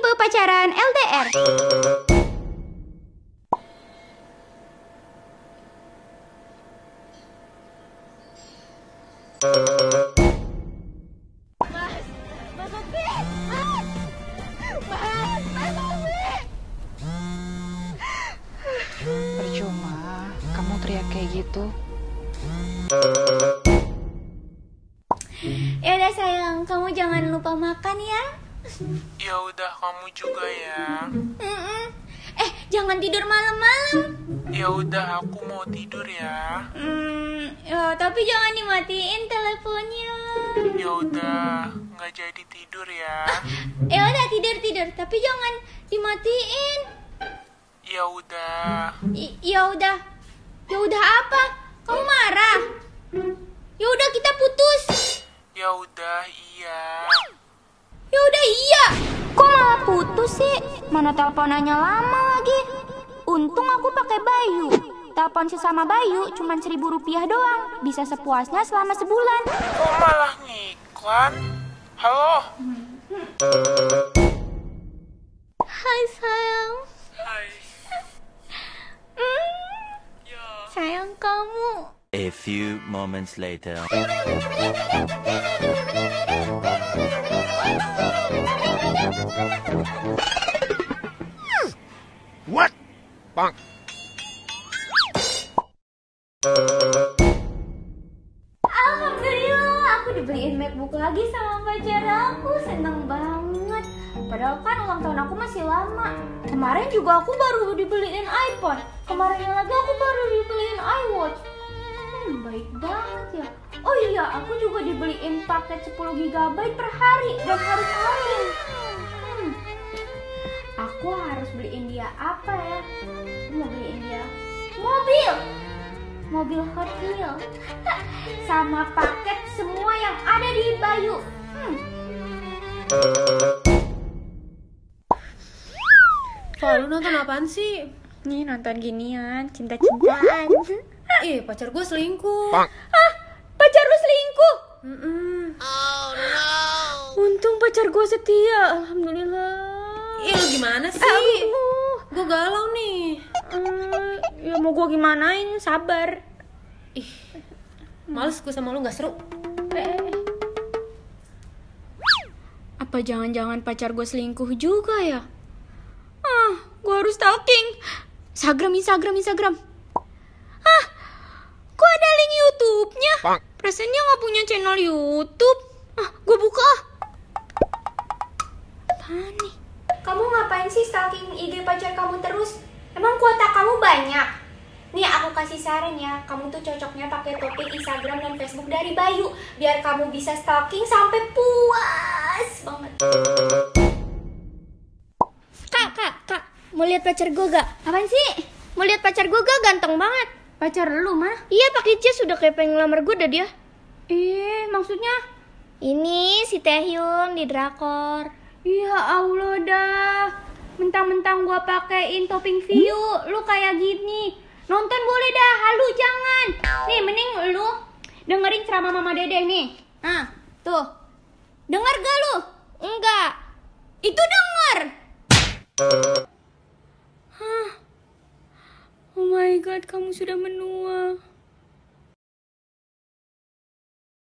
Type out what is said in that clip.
tipe pacaran LDR. Percuma, kamu teriak kayak gitu. Ya udah sayang, kamu jangan lupa makan ya. Ya udah, kamu juga ya. Jangan tidur malam-malam. Ya udah, aku mau tidur ya. Ya, tapi jangan dimatiin teleponnya. Ya udah, nggak jadi tidur ya. Ya udah tidur, tapi jangan dimatiin. Ya udah. Ya udah apa? Kamu marah? Ya udah kita putus. Ya udah, iya. Ya udah iya. Kok malah putus sih? Mana teleponannya lama lagi. Untung aku pakai Bayu. Telepon sesama Bayu cuma Rp1.000 doang. Bisa sepuasnya selama sebulan. Kok malah ngiklan? Halo? Hai sayang. Hai. Ya. Sayang kamu. A few moments later. What? Bonk. Alhamdulillah, aku dibeliin MacBook lagi sama pacar aku. Seneng banget. Padahal kan ulang tahun aku masih lama. Kemarin juga aku baru dibeliin iPhone. Kemarinnya lagi aku baru dibeliin iWatch. Baik banget ya. Oh iya, aku juga dibeliin paket 10 GB per hari dan harus roaming. Aku harus beliin dia apa ya? Mau beliin dia mobil Hot Wheels sama paket semua yang ada di Bayu. Lu nonton apaan sih? Nih nonton ginian, cinta-cintaan. Pacar gue selingkuh. Pacar lu selingkuh? Oh no. Untung pacar gue setia, alhamdulillah. Lu gimana sih? Gue galau nih. Ya mau gue gimanain, sabar. Males gue sama lu, gak seru. Apa jangan-jangan pacar gue selingkuh juga ya? Gue harus stalking Instagram. Kok ada link YouTube-nya? Perasaan dia gak punya channel YouTube. Gue buka. Apaan nih? Kamu ngapain sih stalking IG pacar kamu terus? Emang kuota kamu banyak? Nih aku kasih saran ya, kamu tuh cocoknya pakai topik Instagram dan Facebook dari Bayu, biar kamu bisa stalking sampai puas banget. Kak, mau lihat pacar gue gak? Apaan sih? Mau lihat pacar gue gak? Ganteng banget. Pacar lu mah? Iya, pakai jas sudah kayak pengen ngelamar gue dah dia. Maksudnya? Ini si Taehyung di drakor. Ya Allah dah. Mentang-mentang gua pakein topping view, lu kayak gini. Nonton boleh dah, halu jangan. Nih, mending lu dengerin ceramah Mama Dedeh nih. Tuh. Dengar gak lu? Enggak. Itu denger. Oh my god, kamu sudah menua.